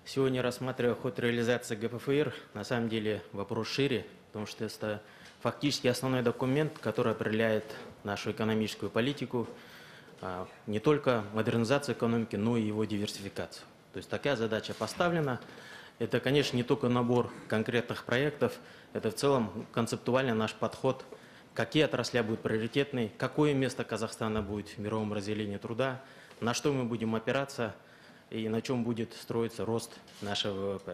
Сегодня, рассматривая ход реализации ГПФР, на самом деле вопрос шире, потому что это фактически основной документ, который определяет нашу экономическую политику, не только модернизацию экономики, но и его диверсификацию. То есть такая задача поставлена. Это, конечно, не только набор конкретных проектов, это в целом концептуально наш подход, какие отрасли будут приоритетны, какое место Казахстана будет в мировом разделении труда, на что мы будем опираться и на чем будет строиться рост нашего ВВП.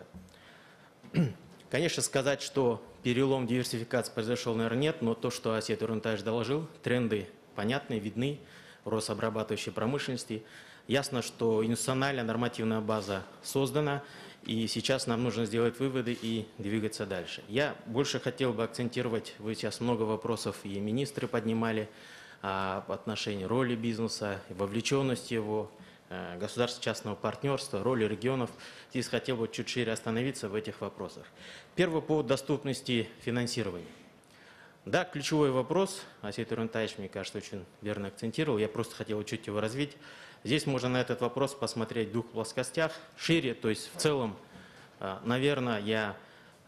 Конечно, сказать, что перелом диверсификации произошел, наверное, нет, но то, что Асет Урунтаевич доложил, тренды понятны, видны, рост обрабатывающей промышленности. Ясно, что институциональная нормативная база создана, и сейчас нам нужно сделать выводы и двигаться дальше. Я больше хотел бы акцентировать, вы сейчас много вопросов и министры поднимали об отношении роли бизнеса, вовлеченности его, государственно-частного партнерства, роли регионов. Здесь хотел бы чуть шире остановиться в этих вопросах. Первый повод доступности финансирования. Да, ключевой вопрос, Асет Урунтаевич, мне кажется, очень верно акцентировал, я просто хотел чуть его развить. Здесь можно на этот вопрос посмотреть в двух плоскостях. Шире, то есть в целом, наверное, я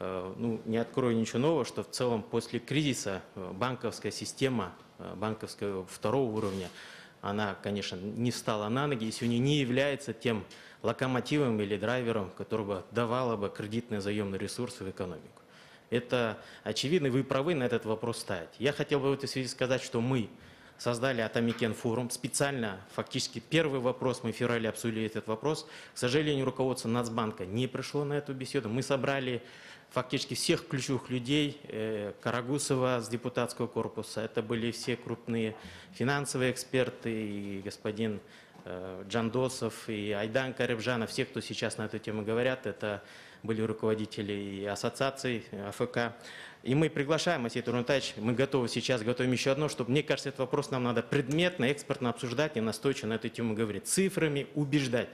не открою ничего нового, что в целом после кризиса банковская система, банковского второго уровня, она, конечно, не встала на ноги и сегодня не является тем локомотивом или драйвером, который бы давало бы кредитные заемные ресурсы в экономику. Это очевидно, вы правы на этот вопрос ставить. Я хотел бы в этой связи сказать, что мы создали Атамикен форум. Специально, фактически, первый вопрос, мы в феврале обсудили этот вопрос. К сожалению, руководство Нацбанка не пришло на эту беседу. Мы собрали фактически всех ключевых людей, Карагусова с депутатского корпуса, это были все крупные финансовые эксперты, и господин Джандосов, и Айдан Карибжанов, все, кто сейчас на эту тему говорят, это были руководители и ассоциаций АФК. И мы приглашаем, Асет Урунтаевич, мы готовы сейчас, готовим еще одно, чтобы, мне кажется, этот вопрос нам надо предметно, экспертно обсуждать и настойчиво на эту тему говорить, цифрами убеждать.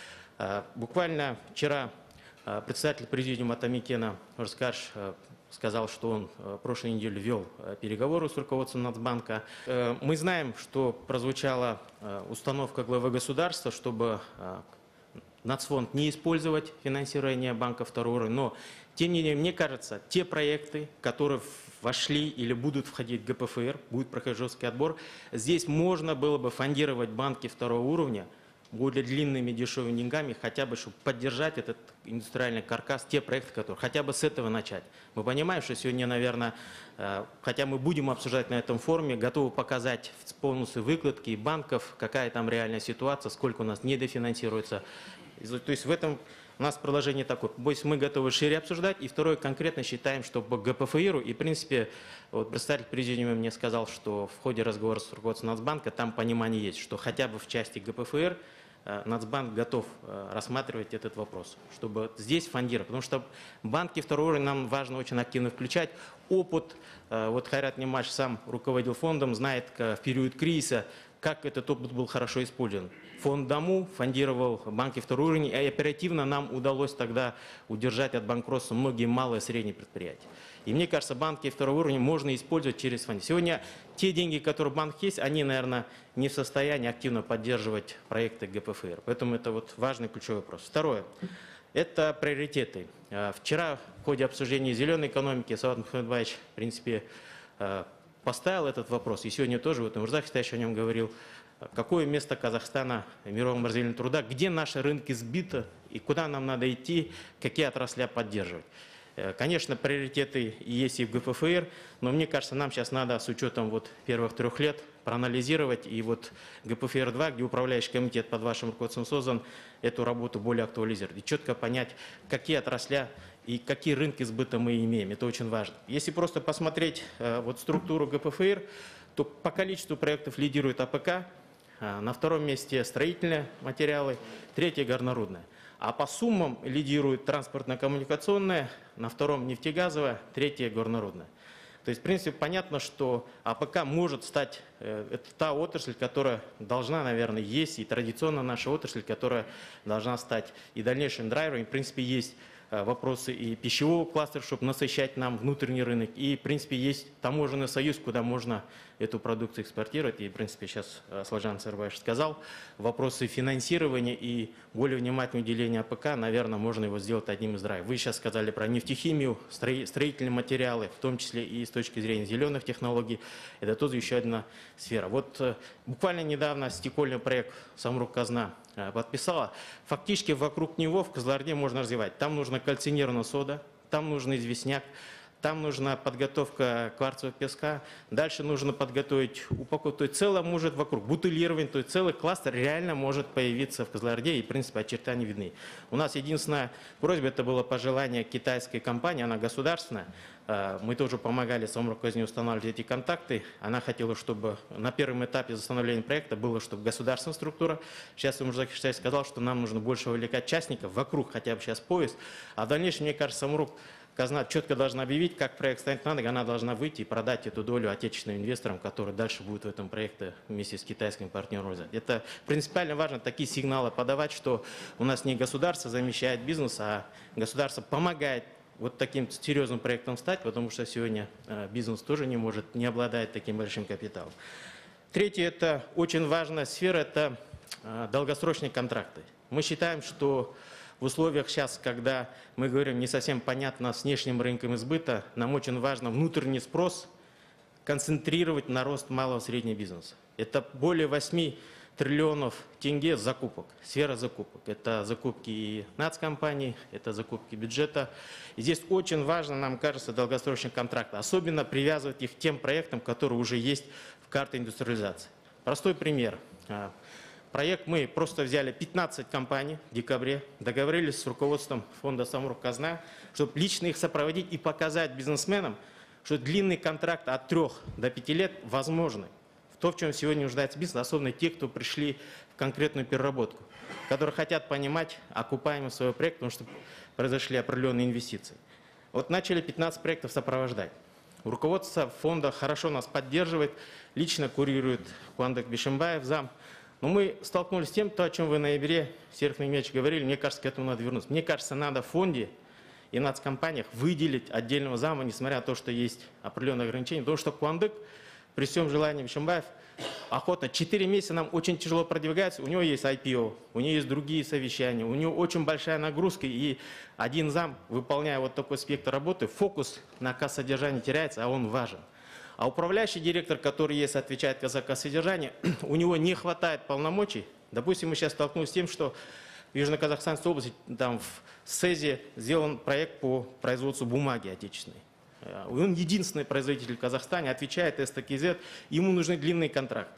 Буквально вчера председатель президиума Атамикена Орскаш сказал, что он прошлой неделе вел переговоры с руководством Нацбанка. Мы знаем, что прозвучала установка главы государства, чтобы Нацфонд не использовать финансирование банка второго уровня, но тем не менее, мне кажется, те проекты, которые вошли или будут входить в ГПФР, будет проходить жесткий отбор, здесь можно было бы фондировать банки второго уровня более длинными дешевыми деньгами, хотя бы, чтобы поддержать этот индустриальный каркас, те проекты, которые, хотя бы с этого начать. Мы понимаем, что сегодня, наверное, хотя мы будем обсуждать на этом форуме, готовы показать полностью выкладки банков, какая там реальная ситуация, сколько у нас недофинансируется. То есть в этом у нас продолжение такое. То есть мы готовы шире обсуждать. И второе, конкретно считаем, что по ГПФИРу, и в принципе, вот представитель президиума мне сказал, что в ходе разговора с руководством Нацбанка там понимание есть, что хотя бы в части ГПФР Нацбанк готов рассматривать этот вопрос, чтобы здесь фондировать. Потому что банки второго уровня нам важно очень активно включать. Опыт, вот Хайрат Немаш сам руководил фондом, знает в период кризиса, как этот опыт был хорошо использован. Фонд Дому фондировал банки второго уровня, и оперативно нам удалось тогда удержать от банкротства многие малые и средние предприятия. И мне кажется, банки второго уровня можно использовать через фонд. Сегодня те деньги, которые в банках есть, они, наверное, не в состоянии активно поддерживать проекты ГПФР. Поэтому это вот важный ключевой вопрос. Второе. Это приоритеты. Вчера в ходе обсуждения зеленой экономики Сауат Мухаммедович, в принципе, поставил этот вопрос. И сегодня тоже, вот Мурзах Хитаевич о нем говорил, какое место Казахстана в мировом разделении труда, где наши рынки сбиты и куда нам надо идти, какие отрасли поддерживать. Конечно, приоритеты есть и в ГПФР, но мне кажется, нам сейчас надо с учетом вот первых 3 лет проанализировать и вот ГПФР-2, где управляющий комитет под вашим руководством создан, эту работу более актуализировать и четко понять, какие отрасли и какие рынки сбыта мы имеем. Это очень важно. Если просто посмотреть вот структуру ГПФР, то по количеству проектов лидирует АПК, на втором месте строительные материалы, третье горнорудное. А по суммам лидирует транспортно-коммуникационное, на втором нефтегазовое, третье горнорудное. То есть, в принципе, понятно, что АПК может стать, это та отрасль, которая должна, наверное, есть, и традиционно наша отрасль, которая должна стать и дальнейшим драйвером. И, в принципе, есть вопросы и пищевого кластера, чтобы насыщать нам внутренний рынок. И, в принципе, есть таможенный союз, куда можно эту продукцию экспортировать. И, в принципе, сейчас Слажан Сарбаевич сказал, вопросы финансирования и более внимательного уделения АПК, наверное, можно его сделать одним из драйвов. Вы сейчас сказали про нефтехимию, строительные материалы, в том числе и с точки зрения зеленых технологий. Это тоже еще одна сфера. Вот буквально недавно стекольный проект «Самрук-Казна» подписала. Фактически вокруг него в Кызылорде можно развивать. Там нужна кальцинированная сода, там нужен известняк, там нужна подготовка кварцевого песка, дальше нужно подготовить упаковку. То есть целое может вокруг, бутылирование, то есть целый кластер реально может появиться в Кызылорде, и, в принципе, очертания видны. У нас единственная просьба, это было пожелание китайской компании, она государственная. Мы тоже помогали Самрук-Казне устанавливать эти контакты. Она хотела, чтобы на первом этапе установления проекта было, чтобы государственная структура. Сейчас Умурзак Иштай сказал, что нам нужно больше вовлекать частников вокруг, хотя бы сейчас поезд. А в дальнейшем, мне кажется, Самрук-Казна четко должна объявить, как проект станет на ноги, она должна выйти и продать эту долю отечественным инвесторам, которые дальше будут в этом проекте вместе с китайским партнером. Это принципиально важно, такие сигналы подавать, что у нас не государство замещает бизнес, а государство помогает вот таким серьезным проектом стать, потому что сегодня бизнес тоже не обладает таким большим капиталом. Третье, это очень важная сфера, это долгосрочные контракты. Мы считаем, что в условиях сейчас, когда мы говорим не совсем понятно с внешним рынком сбыта, нам очень важно внутренний спрос концентрировать на рост малого и среднего бизнеса. Это более 8 триллионов тенге закупок, сфера закупок. Это закупки и нацкомпаний, это закупки бюджета. И здесь очень важно, нам кажется, долгосрочные контракты, особенно привязывать их к тем проектам, которые уже есть в карте индустриализации. Простой пример. Проект мы просто взяли 15 компаний в декабре, договорились с руководством фонда Самрук-Казна, чтобы лично их сопроводить и показать бизнесменам, что длинный контракт от 3 до 5 лет возможны. То, в чем сегодня нуждается бизнес, особенно те, кто пришли в конкретную переработку, которые хотят понимать окупаемость своего проекта, потому что произошли определенные инвестиции. Вот начали 15 проектов сопровождать. Руководство фонда хорошо нас поддерживает, лично курирует Куандык Бишимбаев, зам. Но мы столкнулись с тем, о чем вы в ноябре, Серик Нагмедович, говорили, мне кажется, к этому надо вернуться. Мне кажется, надо в фонде и нацкомпаниях выделить отдельного зама, несмотря на то, что есть определенные ограничения, потому что Куандык, при всем желании Бишимбаев, охотно 4 месяца нам очень тяжело продвигается, у него есть IPO, у него есть другие совещания, у него очень большая нагрузка, и один зам, выполняя вот такой спектр работы, фокус на кассодержании теряется, а он важен. А управляющий директор, который есть, отвечает за кассодержание, у него не хватает полномочий. Допустим, мы сейчас столкнулись с тем, что в Южно-Казахстанской области, там в СЭЗе сделан проект по производству бумаги отечественной. Он единственный производитель в Казахстане, отвечает СТКЗ, ему нужны длинные контракты.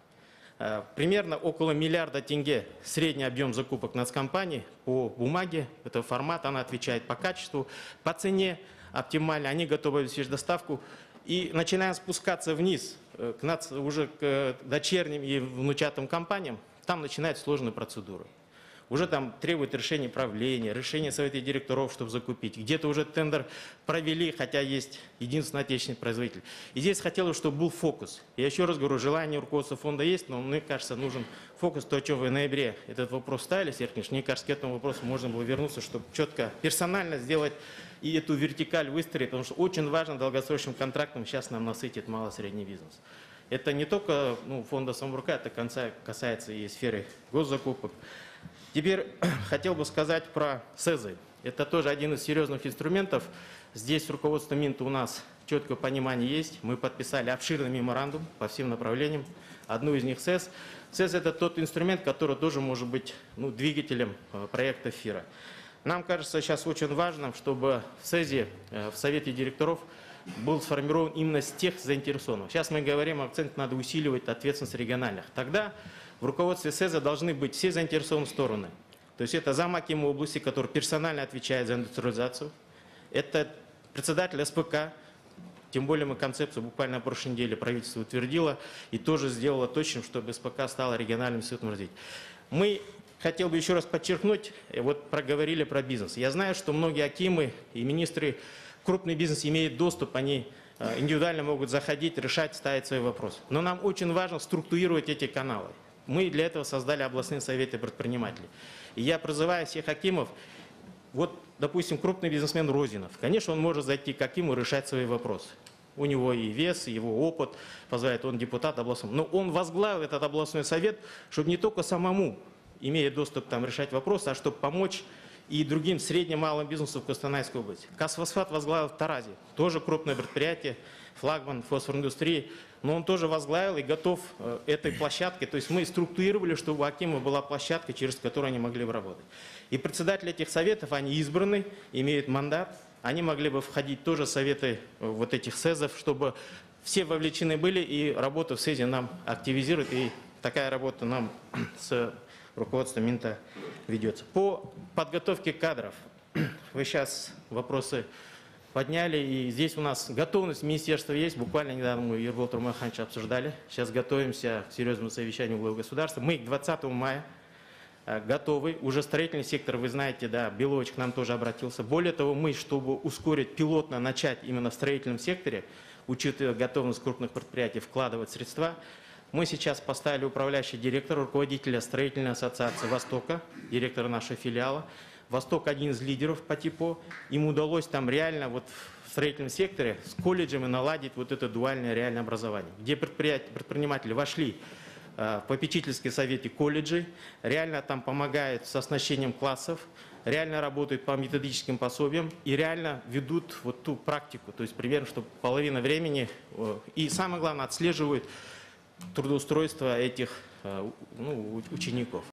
Примерно около миллиарда тенге средний объем закупок нацкомпаний по бумаге, это формат, она отвечает по качеству, по цене оптимально, они готовы обеспечить доставку. И начинаем спускаться вниз, уже к дочерним и внучатым компаниям, там начинают сложные процедуры. Уже там требует решения правления, решения совета директоров, чтобы закупить. Где-то уже тендер провели, хотя есть единственный отечественный производитель. И здесь хотелось, чтобы был фокус. Я еще раз говорю, желание руководства фонда есть, но мне кажется, нужен фокус. То, о чем вы в ноябре этот вопрос ставили, Сергей Ильич, мне кажется, к этому вопросу можно было вернуться, чтобы четко, персонально сделать и эту вертикаль выстроить, потому что очень важно долгосрочным контрактом сейчас нам насытит малый-средний бизнес. Это не только фонда Самрука, это касается и сферы госзакупок. Теперь хотел бы сказать про СЭЗы. Это тоже один из серьезных инструментов. Здесь руководство Минта у нас четкое понимание есть. Мы подписали обширный меморандум по всем направлениям. Одну из них СЭЗ. СЭЗ – это тот инструмент, который тоже может быть двигателем проекта ФИРа. Нам кажется сейчас очень важным, чтобы в СЭЗе, в Совете директоров, был сформирован именно с тех заинтересованных. Сейчас мы говорим, акцент надо усиливать ответственность региональных. Тогда в руководстве СЭЗа должны быть все заинтересованные стороны. То есть это зам акима области, который персонально отвечает за индустриализацию. Это председатель СПК. Тем более мы концепцию буквально на прошлой неделе правительство утвердило и тоже сделало точным, чтобы СПК стала региональным институтом развития. Мы хотел бы еще раз подчеркнуть, вот проговорили про бизнес. Я знаю, что многие акимы и министры, крупный бизнес имеет доступ, они индивидуально могут заходить, решать, ставить свои вопросы. Но нам очень важно структурировать эти каналы. Мы для этого создали областные советы предпринимателей. И я призываю всех акимов Вот, допустим, крупный бизнесмен Розинов. Конечно, он может зайти к Акиму решать свои вопросы. У него и вес, и его опыт позволяет, он депутат областной. Но он возглавил этот областной совет, чтобы не только самому, имея доступ там, решать вопросы, а чтобы помочь и другим средним малым бизнесам в Костанайской области. Казфосфат возглавил в Таразе, тоже крупное предприятие, флагман фосфориндустрии, но он тоже возглавил и готов этой площадкой. То есть мы структурировали, чтобы у Акима была площадка, через которую они могли бы работать. И председатели этих советов, они избраны, имеют мандат, они могли бы входить тоже в советы вот этих СЭЗов, чтобы все вовлечены были, и работа в СЭЗе нам активизирует, и такая работа нам с руководством Минта ведется. По подготовке кадров. Вы сейчас вопросы подняли, и здесь у нас готовность министерства есть. Буквально недавно мы Ербол Турмаханович обсуждали. Сейчас готовимся к серьезному совещанию главы государства. Мы к 20 мая готовы. Уже строительный сектор, вы знаете, да, Белович к нам тоже обратился. Более того, мы, чтобы ускорить пилотно начать именно в строительном секторе, учитывая готовность крупных предприятий вкладывать средства, мы сейчас поставили управляющий директора, руководителя строительной ассоциации «Востока», директора нашего филиала. «Восток» один из лидеров по типу. Им удалось там реально вот в строительном секторе с колледжами наладить вот это дуальное реальное образование, где предприниматели вошли в попечительские советы колледжей, реально там помогают с оснащением классов, реально работают по методическим пособиям и реально ведут вот ту практику, то есть примерно, что половина времени, и самое главное, отслеживают трудоустройство этих учеников.